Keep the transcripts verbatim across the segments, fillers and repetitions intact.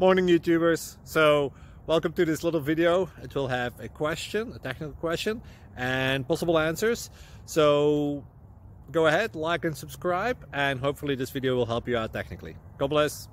Morning YouTubers. So welcome to this little video. It will have a question, a technical question, and possible answers. So go ahead, like and subscribe, and hopefully this video will help you out technically. God bless.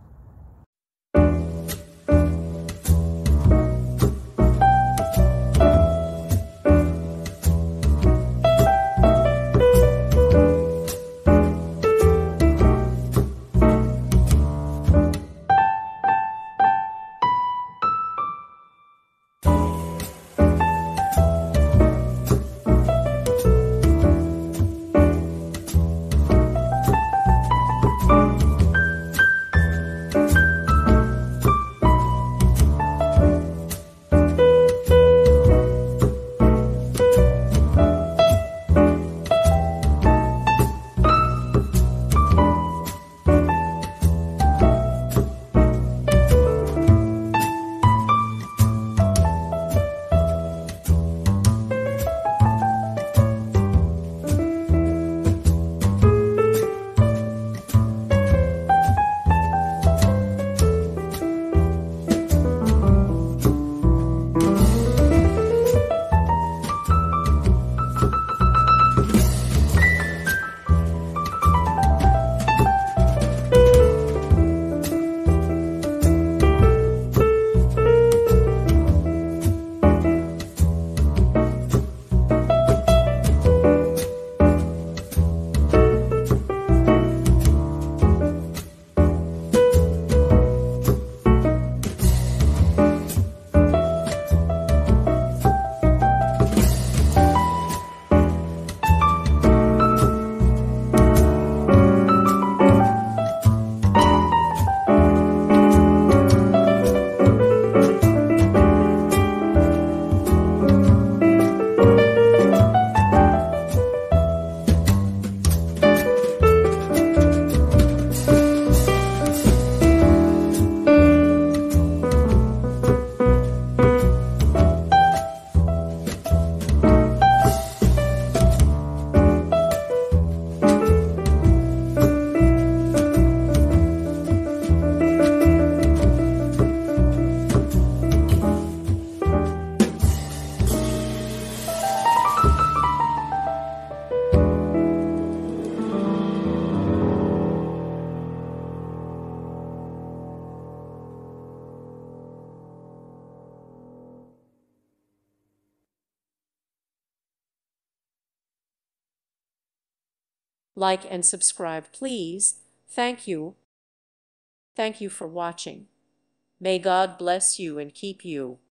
Like and subscribe, please. Thank you. Thank you for watching. May God bless you and keep you.